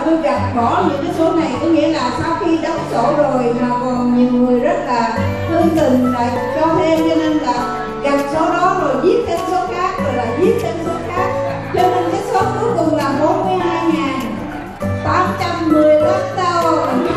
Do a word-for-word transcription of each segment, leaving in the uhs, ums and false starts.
tôi gạch bỏ những cái số này, có nghĩa là sau khi đóng sổ rồi mà còn nhiều người rất là thương tình lại cho thêm, cho nên là gạch số đó rồi viết thêm số khác, rồi lại viết thêm số khác, cho nên cái số cuối cùng là bốn mươi hai nghìn tám trăm mười lăm đồng.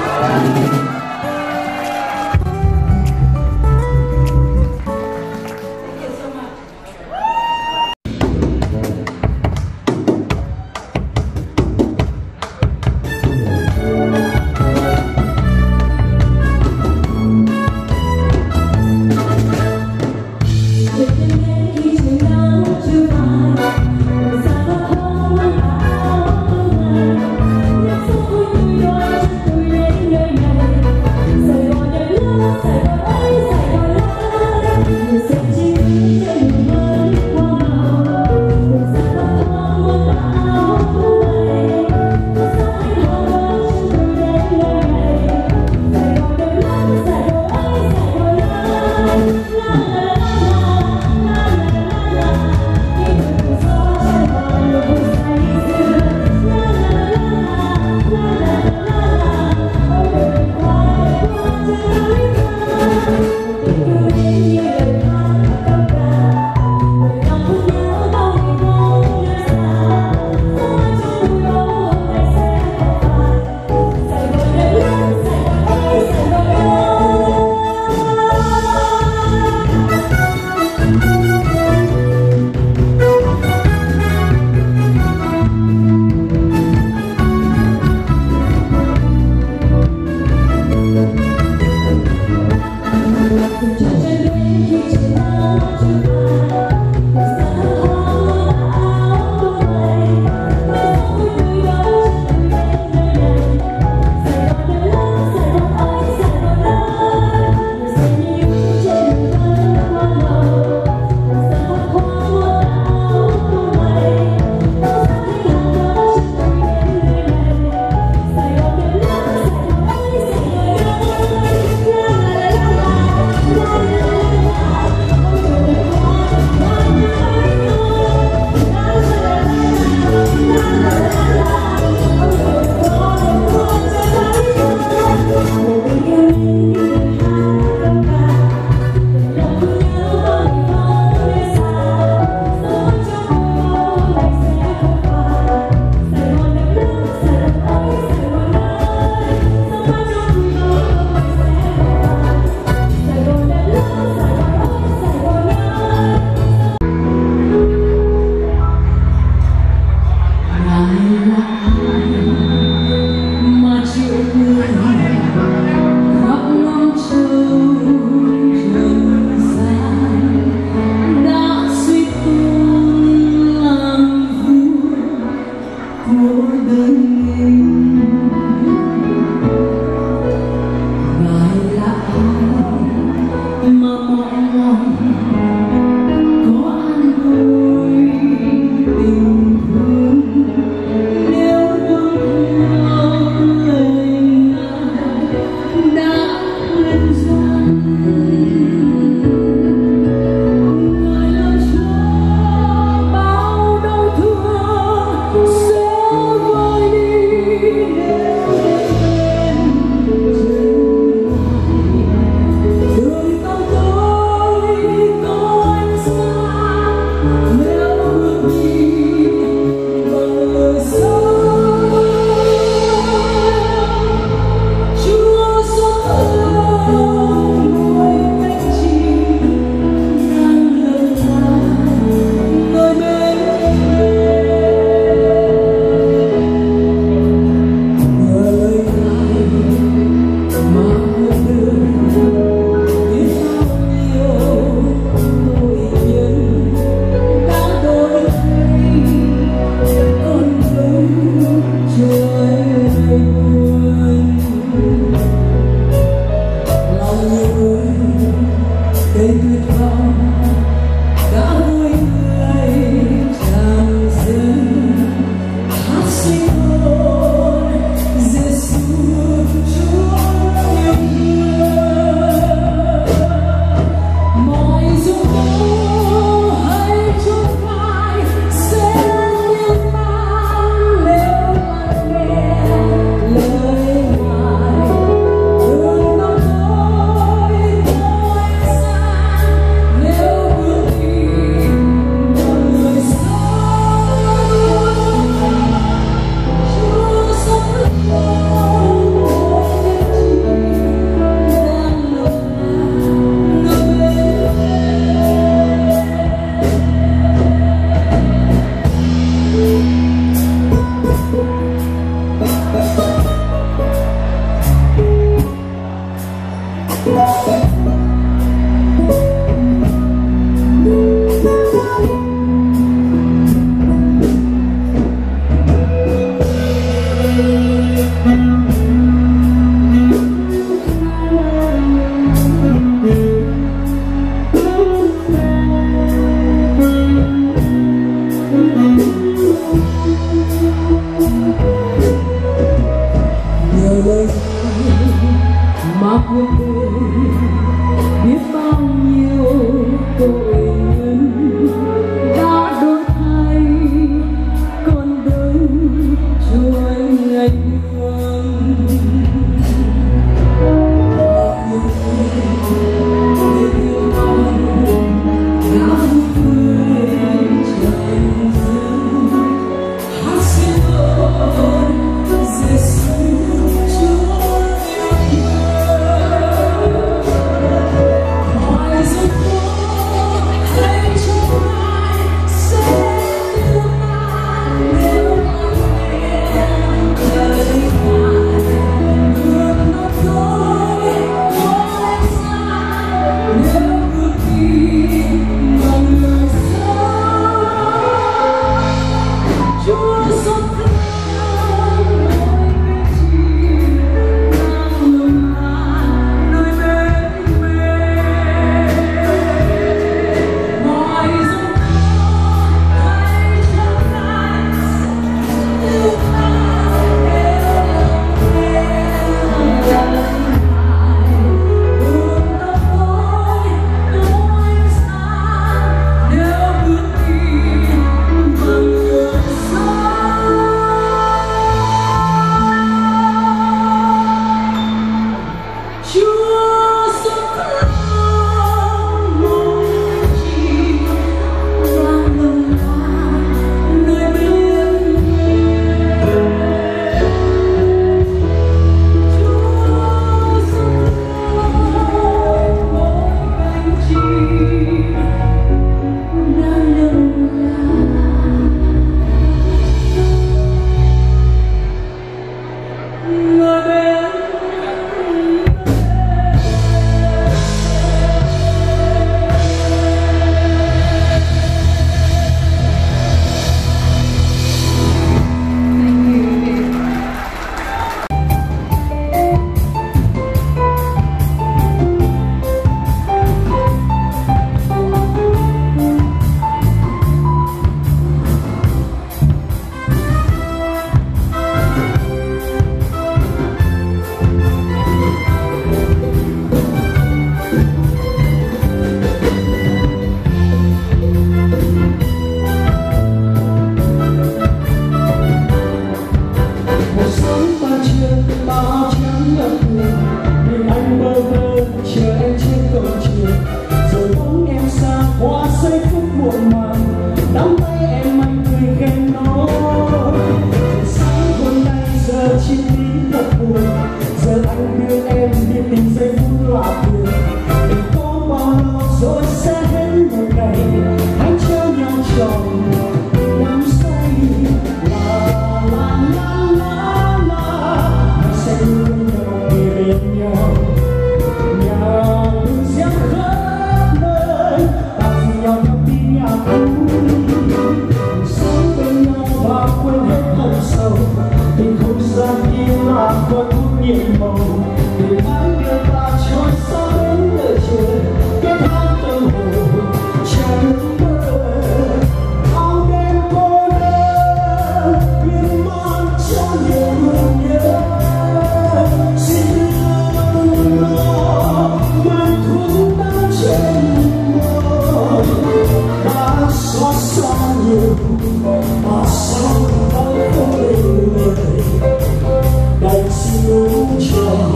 cuộc đời biết bao nhiêu tội nhân đã đổi thay con đường trôi ngày đường. Đành xin uống cho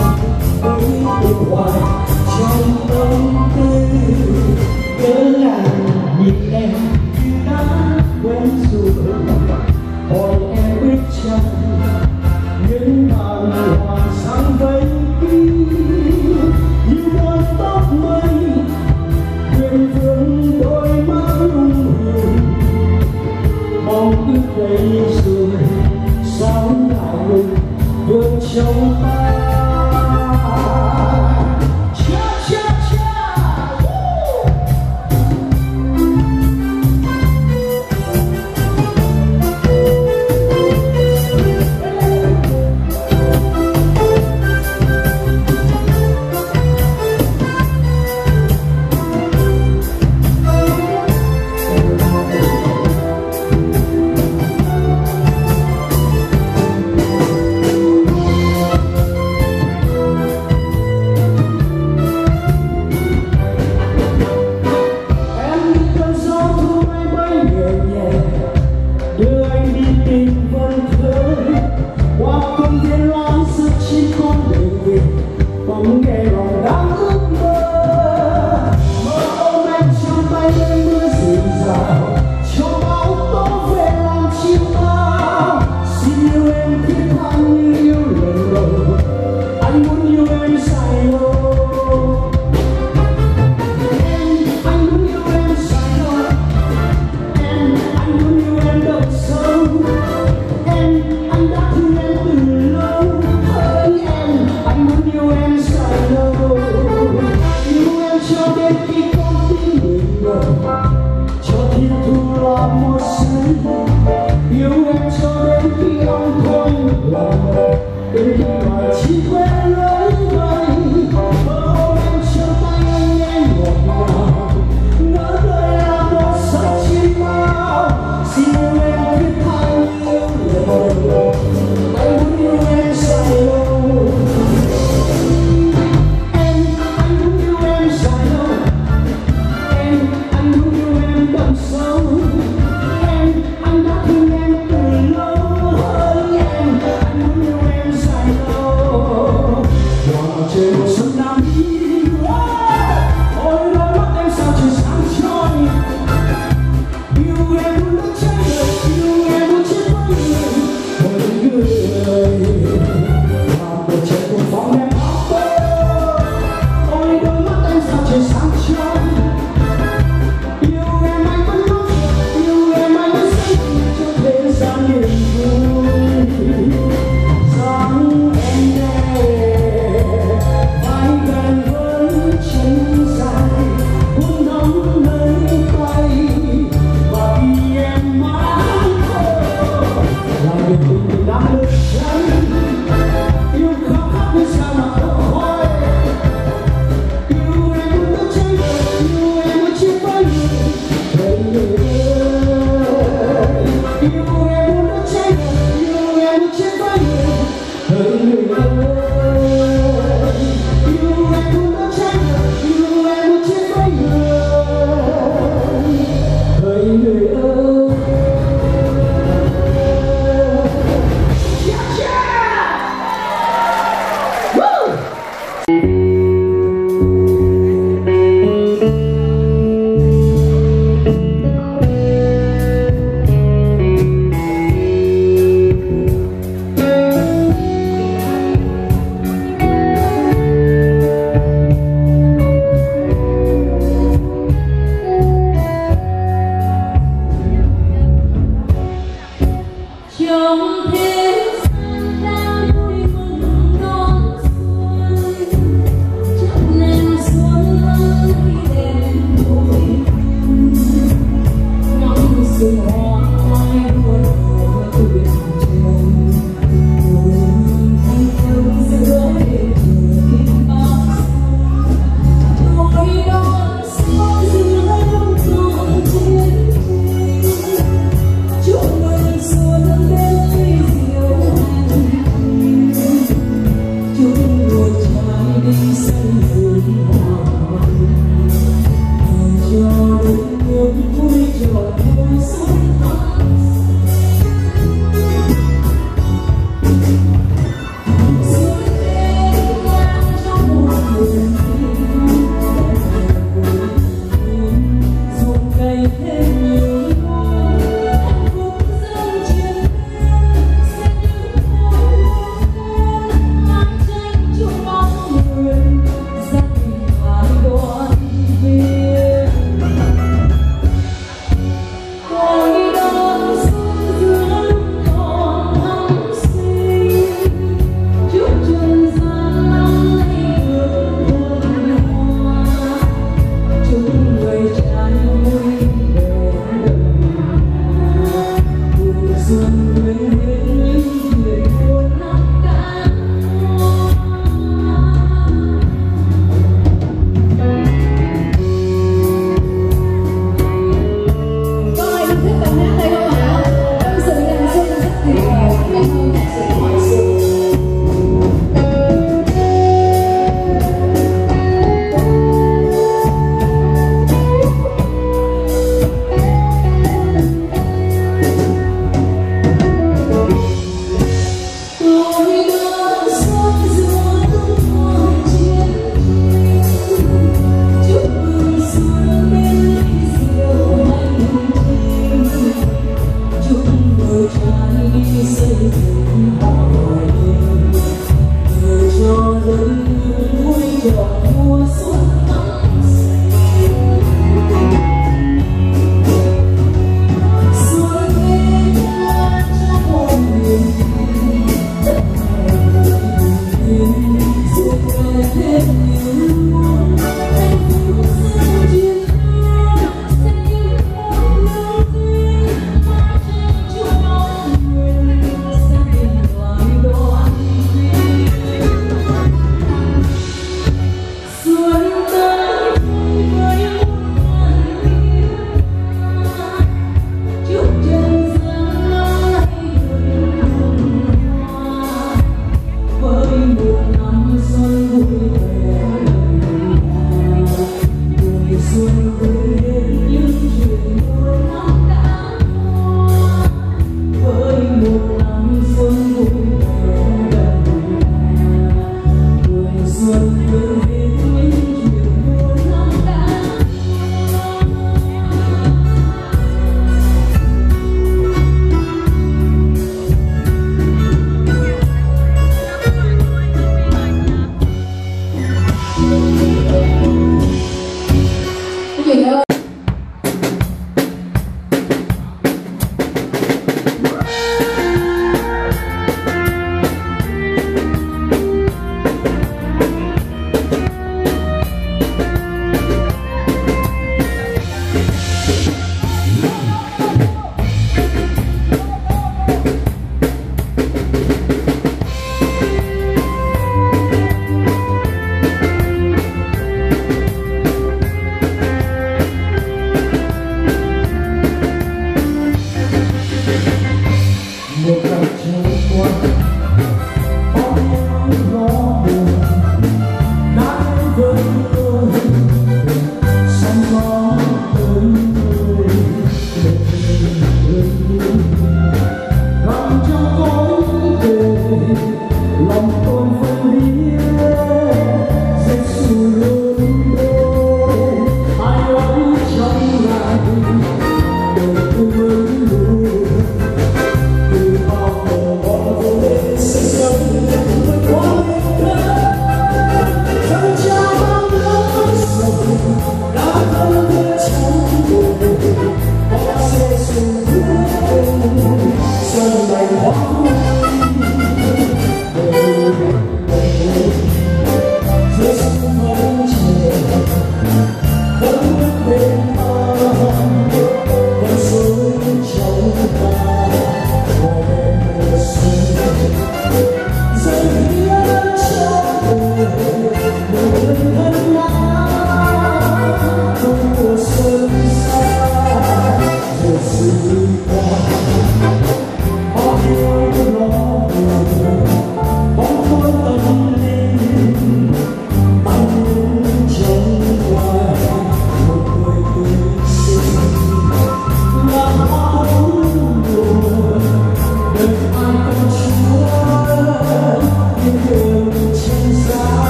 mình đã được thấy yêu khao khát như sao mà không hỏi yêu em muốn nước cháy yêu em muốn chia tay người người ơi yêu em muốn nước cháy yêu em muốn chia tay người người ơi yêu em muốn nước cháy yêu em muốn chia tay người người ơi. Hãy subscribe cho kênh Ghiền Mì Gõ để không bỏ lỡ những video hấp dẫn.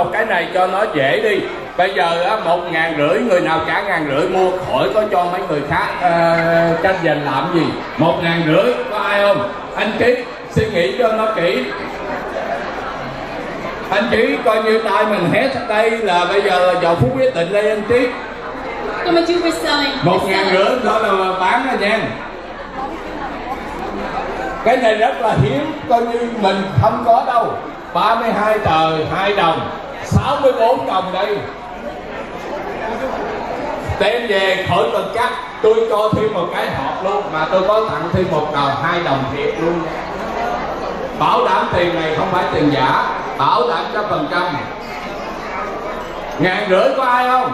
một cái này cho nó dễ đi. Bây giờ á, một ngàn rưỡi, người nào trả ngàn rưỡi mua khỏi có cho mấy người khác uh, tranh giành làm gì. Một ngàn rưỡi có ai không? Anh Trí suy nghĩ cho nó kỹ. Anh Trí coi như tay mình hét đây là bây giờ là giờ phút quyết định đây anh Trí. Một ngàn rưỡi đó là bán ra nha. Cái này rất là hiếm, coi như mình không có đâu. Ba mươi hai tờ hai đồng, sáu mươi bốn đồng đây. Đem về khỏi cần cắt, tôi cho thêm một cái hộp luôn, mà tôi có tặng thêm một tờ hai đồng thiệt luôn. Bảo đảm tiền này không phải tiền giả, bảo đảm trăm phần trăm. Ngàn rưỡi có ai không?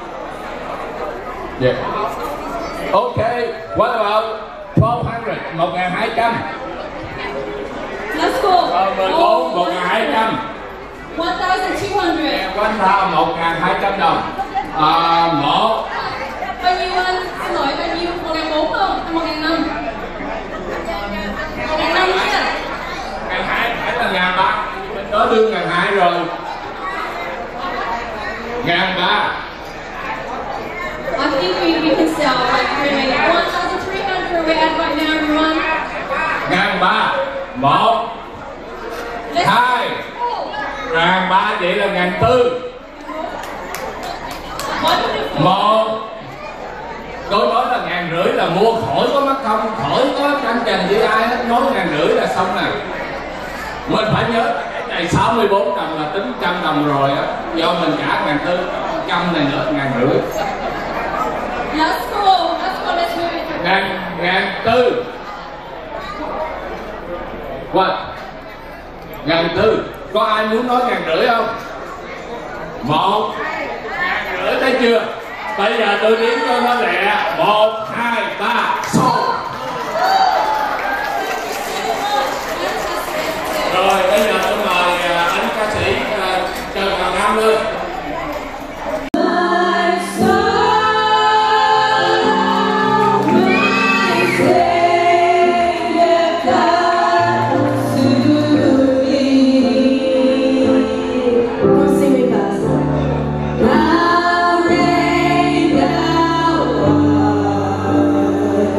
Yeah. Ok, what about twelve hundred, một ngàn hai trăm. Let's go. Ờ, mười bốn, một ngàn hai trăm. one thousand two hundred. One thousand, một ngàn hai trăm đồng. À, một. Bao nhiêu anh? Xin lỗi, bao nhiêu? một ngàn bốn không? một ngàn năm. một ngàn năm nha. Ngàn hai, phải là ngàn ba. Mình có đưa ngàn hai rồi. Ngàn ba. I think we, we can sell like maybe one thousand three hundred we're at right now, everyone. Ngàn ba. Một. Hai. Ngàn ba vậy là ngàn tư. Một. Tôi nói là ngàn rưỡi là mua khỏi có mất công, khỏi có tranh giành với ai hết, nói ngàn rưỡi là xong nè. Mình phải nhớ cái này sáu mươi bốn đồng là tính trăm đồng rồi á, do mình trả ngàn tư, trăm này nữa ngàn rưỡi. Let's go, let's go, let's move it. Ngàn, ngàn tư. What? Ngàn tư. Có ai muốn nói ngàn rưỡi không? Một. Ngàn rưỡi thấy chưa? Bây giờ tôi đếm cho nó lẹ. Một, hai, ba, sáu. Rồi bây giờ tôi mời anh ca sĩ Trần Hoàng Nam lên. Now rain down.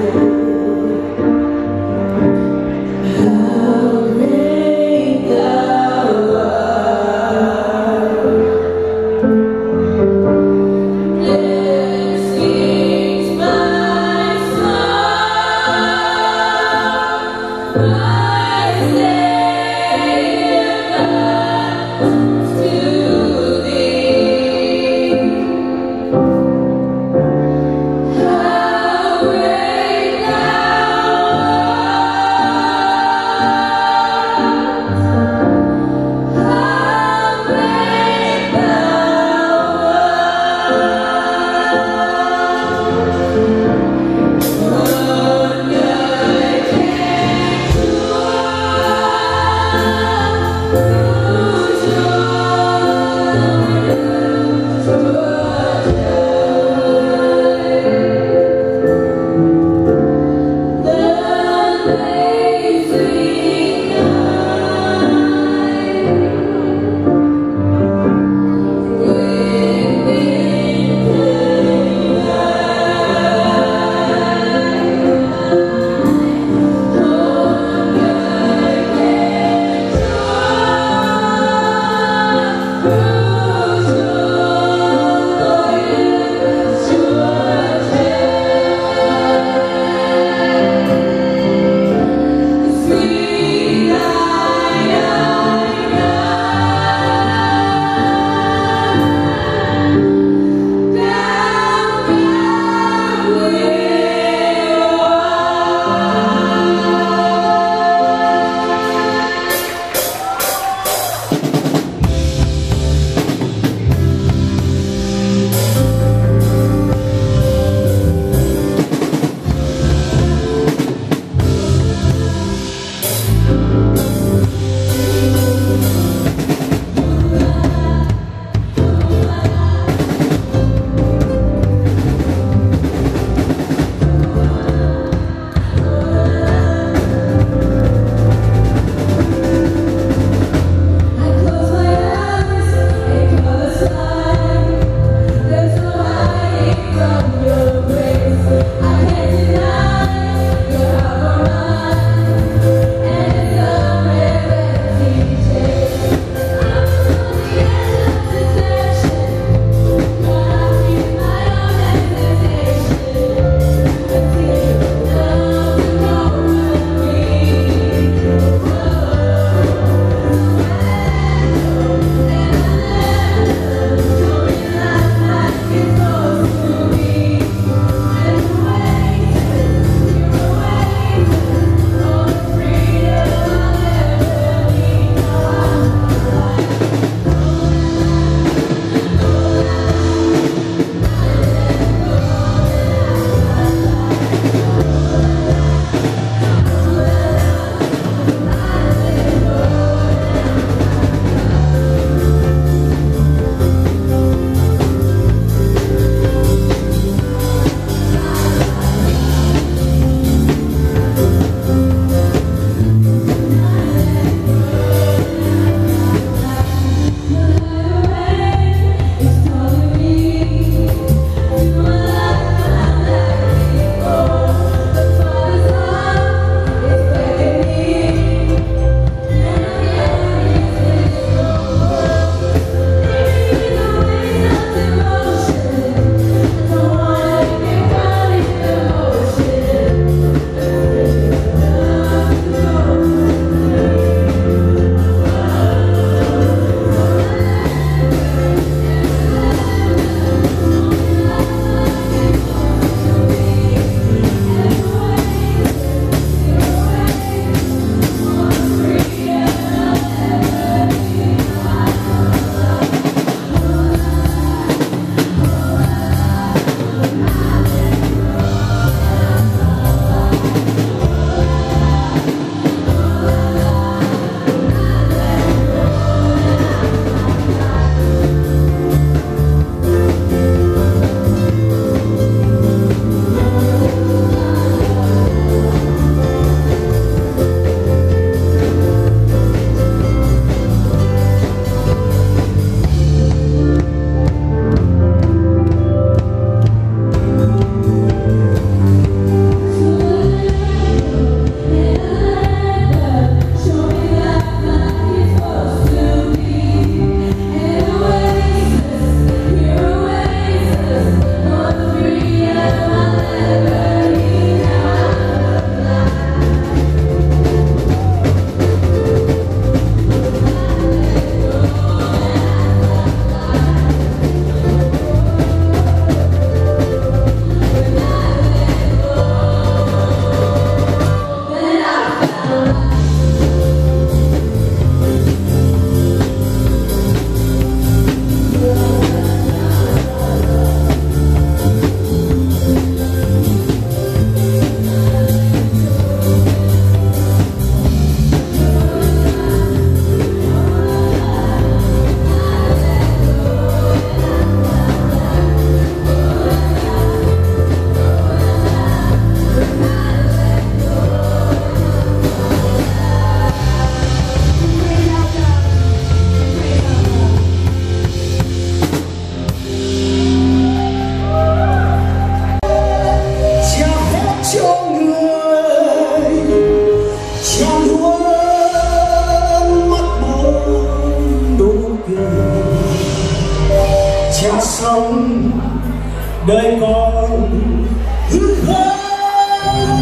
con đời con hư không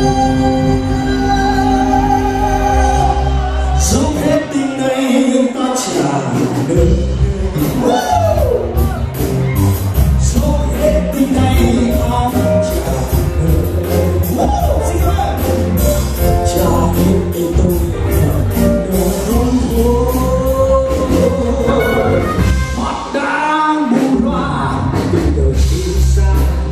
dẫu hết tình này nhưng ta chẳng được dẫu hết tình này ta chẳng được trả hết tình tôi được không thôi mắt đã mù loa tình đời đi xa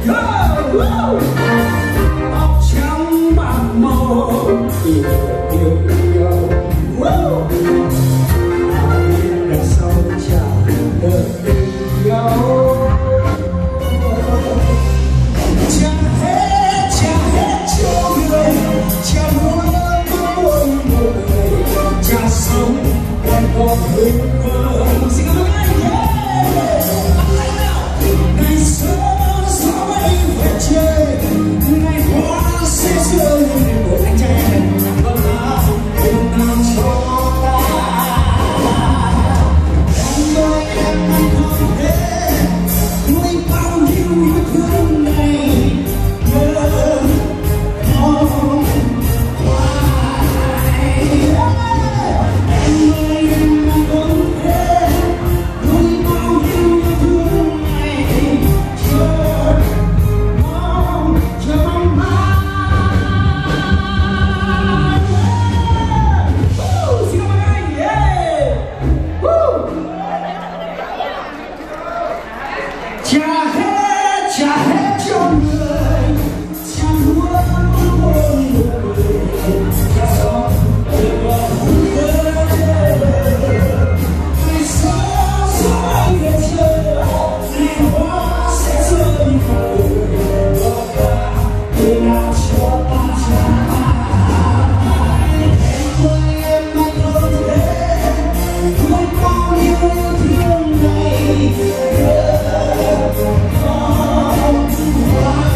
tóc trắng bạc màu tình đời yêu nhau đằng sau chẳng đợi nhau chẳng hết chẳng hết cho người chẳng muốn có một người chẳng sống còn có hương thơm xin cảm ơn anh ngày xưa gió bay về chơi ngày hoa sẽ rơi của anh trai vâng nào đừng nào cho trả hết trả hết cho người chẳng muốn có một người trả xong để còn ngày xưa gió anh về chơi ngày hoa sẽ rơi về người nào cho ta trả em ơi em anh không thể nuôi bao nhiêu yêu thương này. Wow.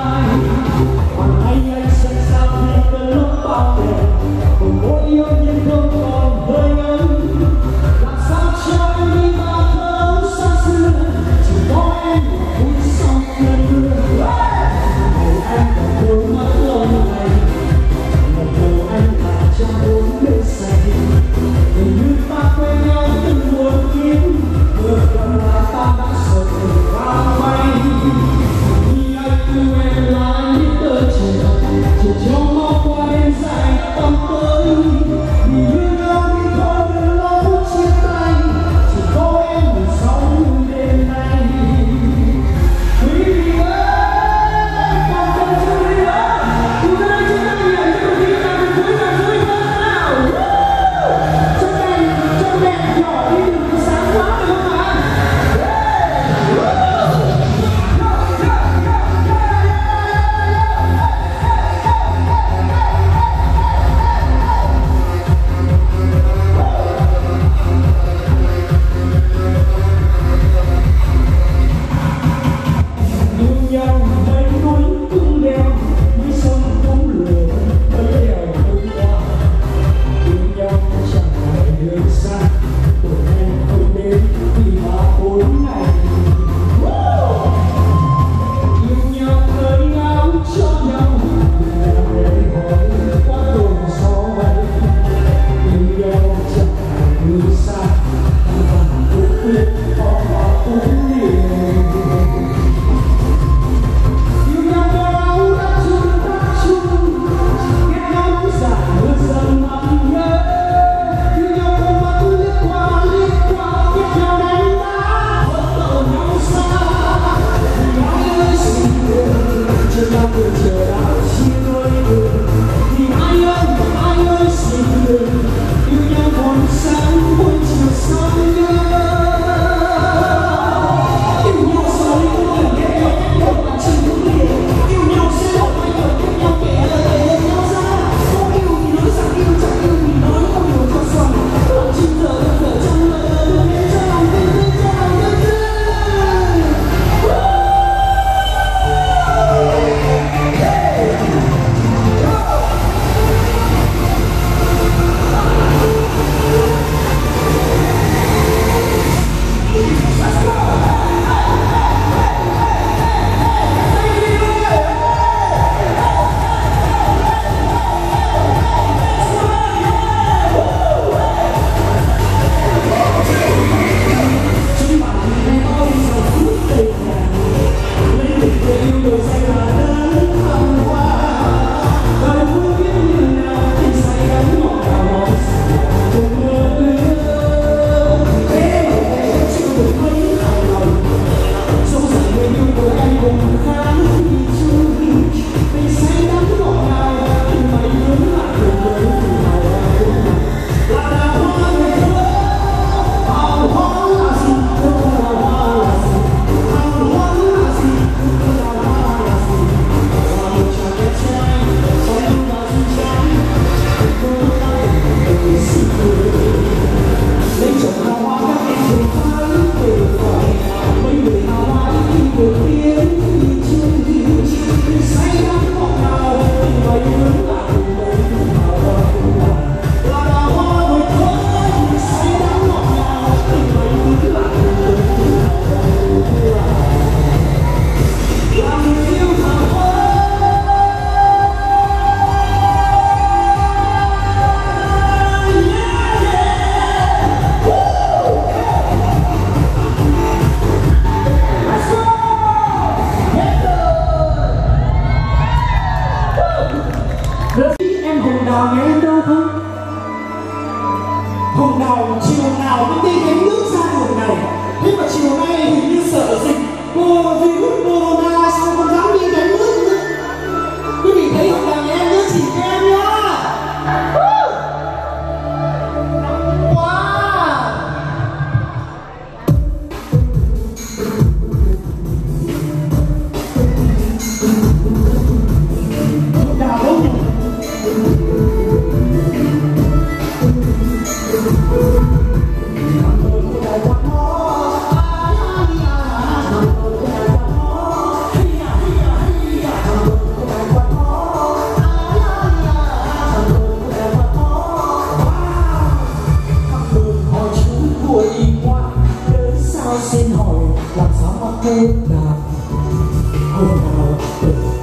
ai. Còn anh anh sẽ sao khi cơn lốc bao đè, cùng mối yêu nhưng không còn hơi ấm. Làm sao cho anh đi mà thơ xa xưa, chỉ có em vui sau cơn mưa. Ngày anh còn đôi mắt lâu ngày, một đầu anh là trong bốn bề say. Hình như ta quen nhau từng muôn kiếp, vừa gần là ta đã sợ vào bay. Khi anh yêu em là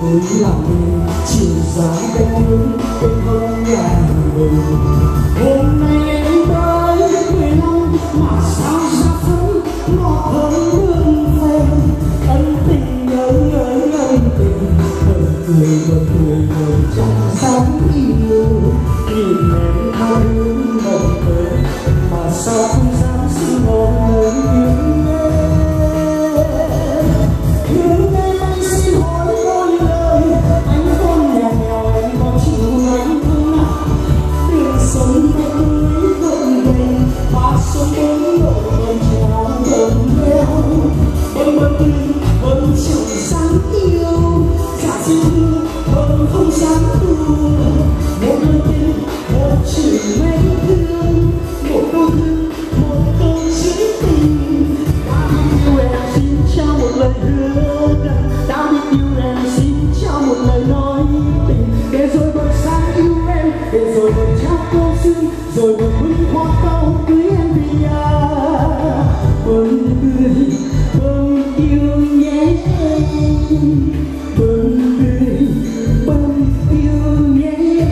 cuối lòng chiều giá cánh hướng bên hông nhà mình. Hôm nay em tới mười lăm mà sao xa phấn ngọt hơn hương phèn. Ân tình nhớ nhớ ân tình bật cười bật cười ngồi trong sáng yêu. Nhìn em hai hướng bồng bềnh mà sao không dám xin một lời yêu em. Hướng em anh xin hỏi đôi lời, anh con nhà nghèo anh có chịu anh thương nào? Đường sống em tươi gợn gành và sông bốn lộ bờ trèo bờ leo bờ bờ tình bờ chiều sáng yêu. Dạ xin thương bờ không dám đùa một lời tình một chữ mến thương một câu thương một câu chữ tình. Đã biết yêu em xin trao một lời hứa gần, đã biết yêu em xin trao một lời nói tình. Để rồi bờ sáng yêu em, để rồi bờ trao câu xin, rồi bờ bưng hoa cau cưới em về nhà. Bâng cười bâng yêu nhé, bâng cười bâng yêu nhé.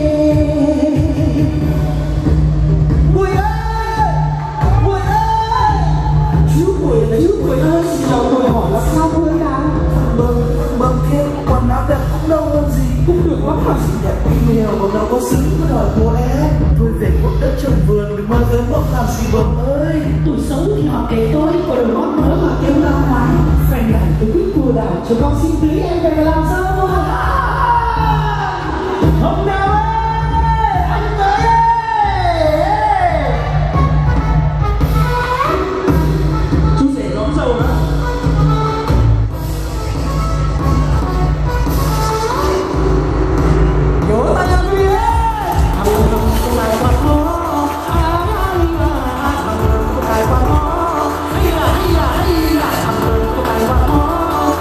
Quỳnh ơi, Quỳnh ơi, chú Quỳnh là chú Quỳnh ơi, xin chào tôi hỏi là sao Quỳnh đang bâng bâng kia quần áo đẹp cũng đâu hơn gì, cũng được lắm mà gì đẹp cũng nhiều còn đâu có xứng với đời của em. Tôi về quốc đất trồng vườn đừng mơ gớm bốc làm gì bâng ơi. Tuổi xấu thì họ kể tôi, còn đừng ngót mớ mà kêu lao ngoài. Phải đàn tôi quyết cua đảo cho con xin cưới em về làm sao? Hôm nào ơi, anh tới ơi. Chú rể đón dâu đó. Nhớ tay anh đi ơi. Thằng thằng con này quan khó. Thằng con này quan khó. Hay là hay là hay là thằng con này quan khó.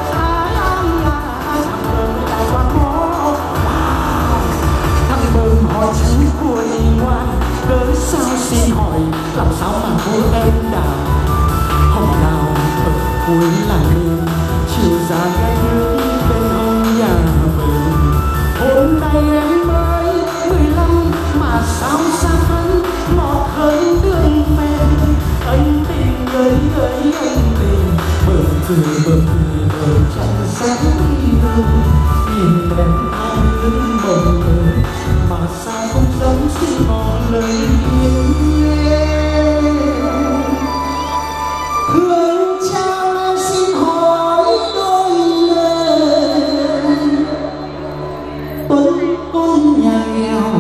Hỏi chú của đi ngoan, cớ sao xin hỏi, làm sao mà cô em đào. Hôm nào ở cuối làng đường, chiều ra gai nước bên hông nhà mình. Hôm nay em mới mười lăm mà sao xa phấn ngọt hơn đường phèn. Anh tình ơi ơi anh tình, bờ cười bờ cười bờ trong sáng yêu. Nhìn em hai hướng bồng bềnh mà sao không dám xin một lời yêu em. Thương cha xin hỏi đôi lời, Tuấn con nhà nghèo,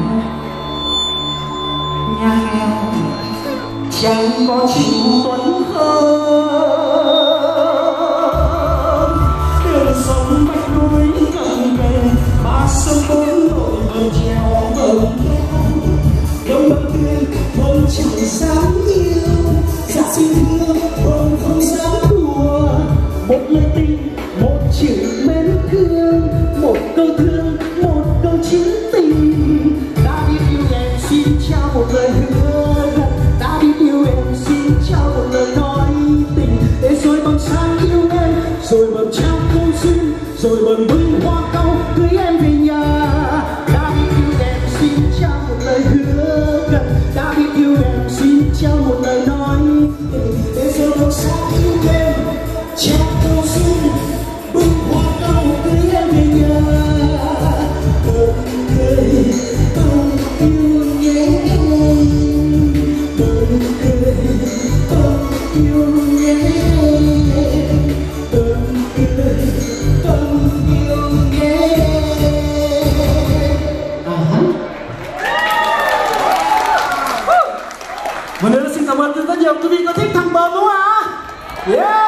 nhà nghèo chẳng có chịu Tuấn hơn. Đường sống bách núi gần về ba sông bốn đội bờ trèo bờ leo đông bờ tươi bông chẳng dám yêu. Dạ xin thương bông không dám đùa một lời tình một chữ mến thương một câu thương một câu chữ tình. Đã biết yêu em xin trao một lời hứa gần, đã biết yêu em xin trao một lời nói tình. Để rồi bằng sáng yêu em, rồi bằng trao câu xin, rồi bằng bưng hoa cau cưới em về nhà. Đã biết yêu em xin trao một lời hứa gần, đã biết yêu em xin trao một lời nói tình. Để rồi bằng sáng yêu em, trao câu xin, bưng hoa cau cưới em về nhà. Bâng cười bâng yêu nhé, bâng cười bâng yêu nhé, bâng cười bâng yêu nhé. Một lần nữa xin cảm ơn rất nhiều quý vị có thích thằng Bờm không ạ? Yeah.